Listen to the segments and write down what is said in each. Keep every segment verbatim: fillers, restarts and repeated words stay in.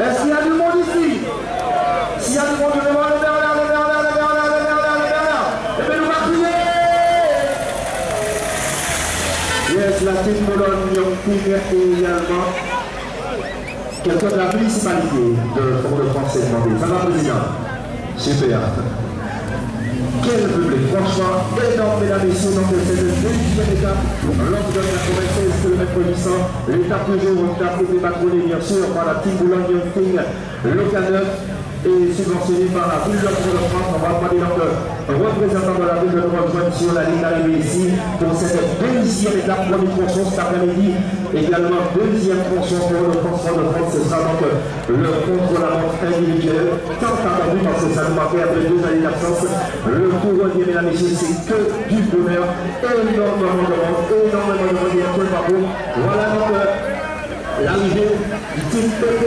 Est-ce qu'il y a du monde ici? S'il y a du monde, je vais voir le Bernard, le Bernard, le Bernard, le Bernard, le Bernard. Et bien nous va crier. Yes, la team Boulogne, Young et également quelqu'un de la municipalité de Fort-de-France est demandé. Ça va, président? Super. Quel public, franchement, énorme, mesdames et messieurs, donc c'est le deuxième étape, lors de la quatre-vingt-seize kilomètres huit cents, l'étape du jour, une étape qui est patronnée bien sûr par la team Boulogne King, le K neuf, et subventionné par la ville de Fort-de-France. On va demander donc un représentant de la ville de nous rejoindre sur la ligne d'arrivée ici pour cette deuxième étape, premier tronçon cet après-midi, également deuxième tronçon pour le France Fort-de-France. Ce sera donc le contre-la-montre individuel, tant attendu parce que ça nous manquait après deux années d'absence. Le tour revient, mesdames et messieurs, c'est que du bonheur, énormément de monde, énormément de monde, tout le parcours. Voilà donc l'arrivée du team P P.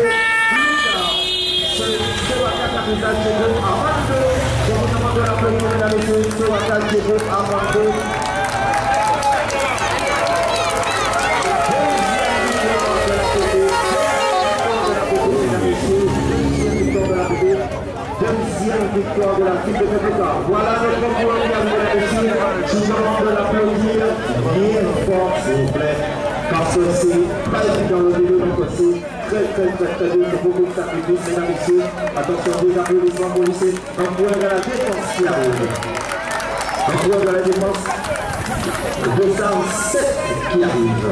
Je vous demande de l'applaudir, mesdames et messieurs, sur la case du groupe Amando. Deuxième victoire de la team de P P K. Voilà notre concours, mesdames et messieurs. Je vous demande de l'applaudir bien fort, s'il vous plaît. Parce que c'est pas évident le vélo, donc c'est très très très très dur, c'est beaucoup de sacrifices, mesdames et messieurs. Attention, des applaudissements pour lycée. Un point de la défense qui arrive. Un point de la défense. deux cent sept qui arrive.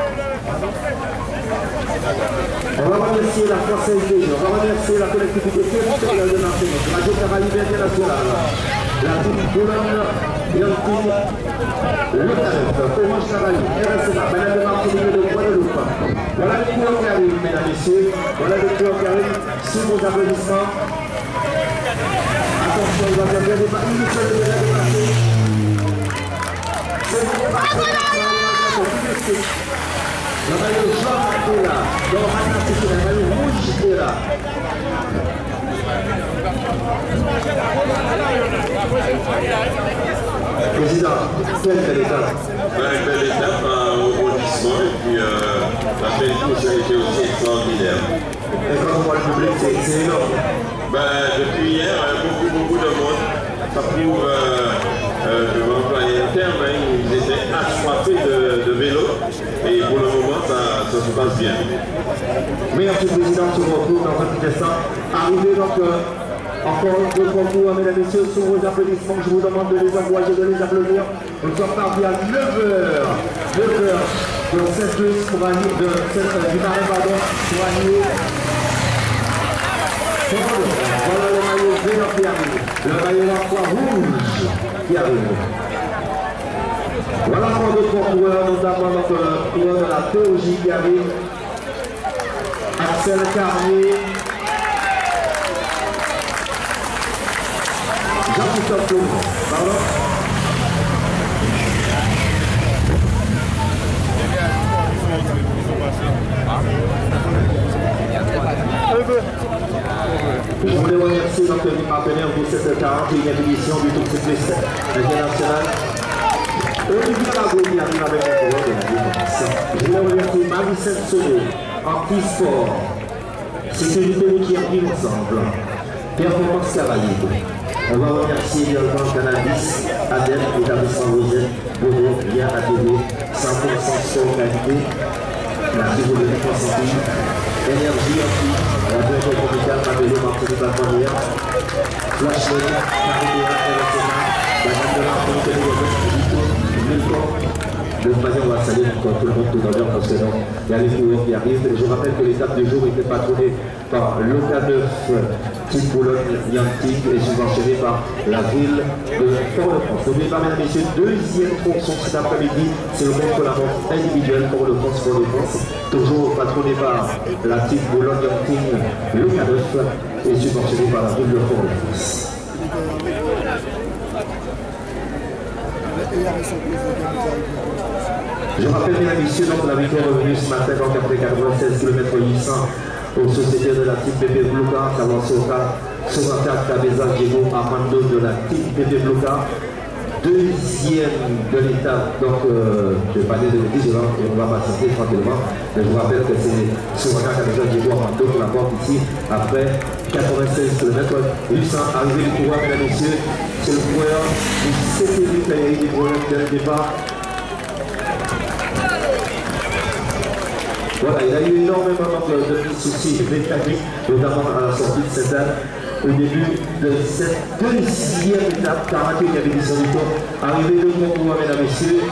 On va remercier la Française des Jeux, on va remercier la collectivité territoriale de Martinique, Radio Caraïbe Internationale, la team Boulogne, Yankin, le K neuf, Orange Caraïbe, R S M A, Madame de Martinique de Guadeloupe. Voilà les cours qui arrivent, mesdames et messieurs. Voilà les cours qui arrivent sous vos applaudissements. Attention, il va bien bien dépasser. Il se le déjà dépassé. C'est le dépassé. Le maillot jaune est là. Donc, attention, le maillot rouge est là. Président, quelle belle étape? Une belle étape, un rebondissement et puis euh, la belle course a été aussi extraordinaire. Et quand on voit le public, c'est énorme. Ben, depuis hier, beaucoup, beaucoup de monde. Ça prouve, euh, euh, je vais employer le terme, hein, ils étaient assoiffés de, de vélo et pour le moment, ça, ça se passe bien. Merci Président, sur vos retours dans un petit instant. Arrivé donc euh, encore le concours, mesdames et messieurs, sur vos applaudissements, je vous demande de les encourager, de les applaudir. Nous sommes partis à neuf heures. neuf heures de cette bus pour aller, de cette, du marin, pardon, pour aller. Voilà le maillot vert qui arrive, le maillot la croix rouge qui arrive. Voilà pour d'autres coureurs, notamment notre coureur de la théologie qui arrive, Axel Carnier, Jean-Christophe Laurent, pardon. Je voulais remercier donc les partenaires pour cette quarantième édition du Tour cycliste international. Olivier Lago qui arrive avec un coureur de la défense. Je voulais remercier Marie-Sainte Sodo, Antisport, Sécurité routière qui ensemble, Performance Caraïbe. On va remercier également Canal dix, Adem, établissement Rosette, Bono, Lien A T V, cent pour cent sport qualité, la Révolution soixante-dix, Énergie Anti, la direction communale Mabello Martinique la première, Flashman, Caribéa, R S M A, la Dame de l'Arc, Télévision, Milton. Le troisième, on va saluer tout le monde tout à l'heure parce que non, il y a les coureurs qui arrivent. Je rappelle que l'étape du jour était patronnée par le K neuf, Team Boulogne, Yantic et subventionné par la ville de Fort-de-France. N'oubliez pas, mesdames et messieurs, deuxième tronçon cet après-midi, c'est le contre-la-montre individuel pour le France Fort-de-France, toujours patronné par la Team Boulogne, Yantic, le K neuf et subventionné par la ville de Fort-de-France. Je rappelle, mesdames et messieurs, donc la victoire revenue ce matin donc après quatre-vingt-seize kilomètres huit cents aux sociétés de la team P P Blouka, Kawan Soka, Soraka, Cabeza, Diego, Armando de la team P P Blouka. Deuxième de l'étape, donc euh, je vais parler de dix heures et on va patienter tranquillement. Mais je vous rappelle que c'est Soraka, Cabeza, Diego, Armando. Armando pour la porte ici, après quatre-vingt-seize kilomètres huit cents, arrivée du coureur, mesdames et messieurs, c'est le coureur du C T V Caillerie des problèmes dès le départ. Voilà, il y a eu énormément de, de soucis mécaniques, notamment à la sortie de cette date. Au début de cette deuxième étape, quarante-huit édition du tour, arrivée de concours, mesdames et messieurs.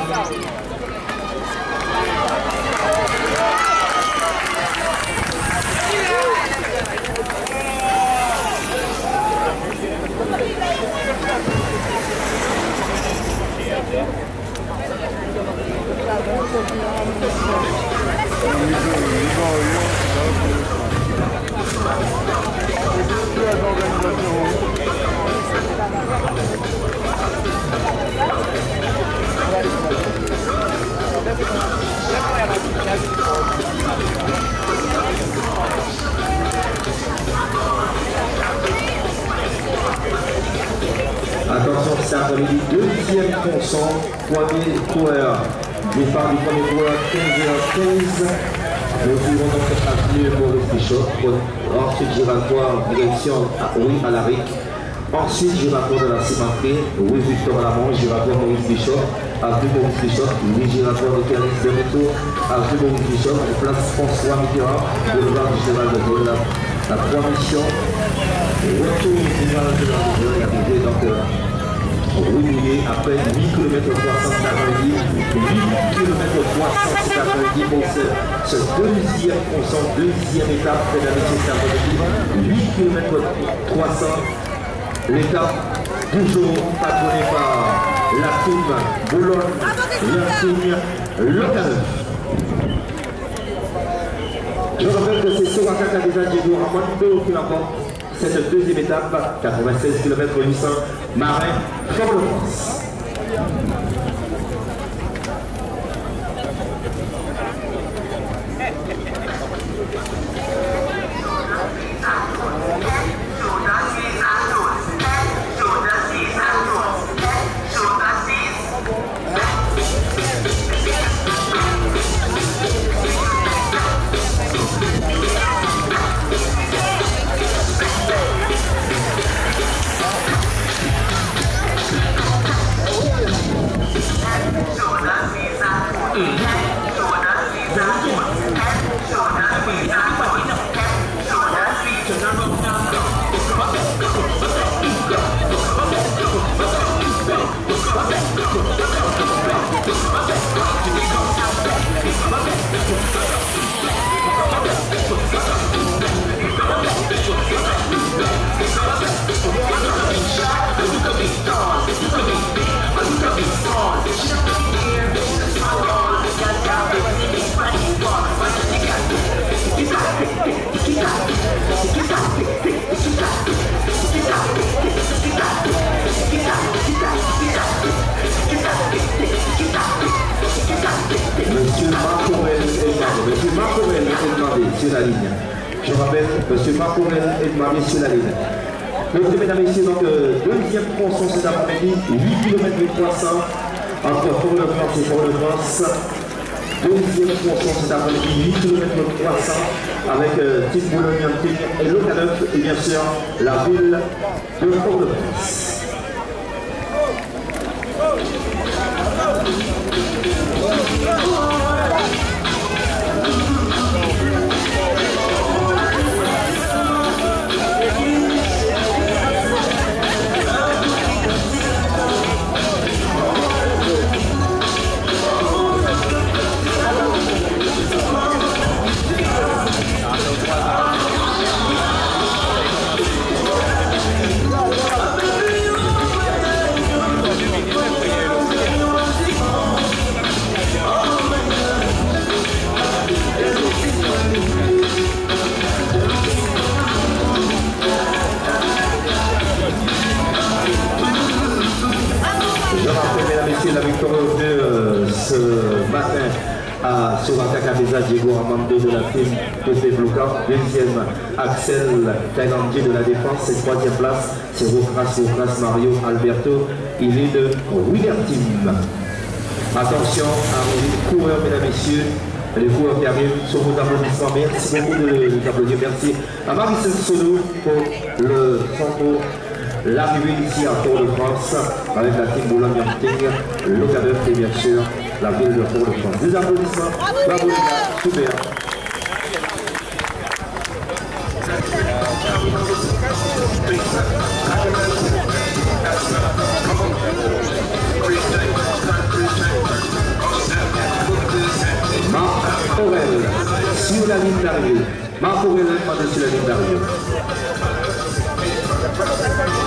Attention, c'est un deuxième tronçon, premier coureur. Départ du premier coureur, quinze heures quinze. Nous suivons donc avenue Maurice Bichot. Ensuite, giratoire, direction à, oui, à la R I C. Ensuite, giratoire de la cimenterie, oui, Victor Lamont, giratoire Maurice Bichot. Avenue Maurice Bichot, oui, giratoire de Kéris de retour. Avenue Maurice Bichot, place François Mitterrand, boulevard du Général de Gaulle. La, la trois missions. Retour du Général de Gaulle, arrivé donc. Euh, Rouillé après huit kilomètres trois cents cet après-midi, huit kilomètres trois cents cet après-midi pour ce, ce deuxième tronçon, deuxième étape, mesdames et messieurs, cet après-midi, huit kilomètres trois cents, l'étape toujours patronnée par la team Boulogne, la team Locaneuf. Je rappelle que c'est Soraka qui a déjà Diego Armando qui l'emporte. Cette deuxième étape, quatre-vingt-seize kilomètres huit cents, Marin, Fort-de-France. Monsieur Marc Aurel Monsieur Marc Aurel est demandé sur la ligne. Je rappelle, Monsieur Marc Aurel est demandé sur la ligne. Donc, mesdames et messieurs, donc, euh, deuxième tronçon cet après-midi, huit kilomètres trois cents entre Fort-de-France et Fort-de-France. Deuxième tronçon cet après-midi, huit kilomètres trois cents avec euh, Team Boulogne et Locaneuf et bien sûr la ville de Fort-de-France. La victoire euh, ce matin à Soraka Cabeza, Diego Armando de la team de Febluca. Deuxième, Axel Taïlandier de la défense. Et troisième place, c'est Rocras Rocras Mario Alberto. Il est de Willer Team. Attention, à coureur, mesdames et messieurs. les joueurs qui arrivent sur vos applaudissements. Merci beaucoup de les applaudir. Merci à Marie-Cécile Sonou pour le centre, l'arrivée ici à Tour de France avec la team Boulogne-Martinique, l'Ocadeur et bien sûr la ville de Tour de France. Des applaudissements. Bravo les gars, super. Marc Aurel sur la ligne d'arrivée. Marc Aurel est sur la ligne d'arrivée.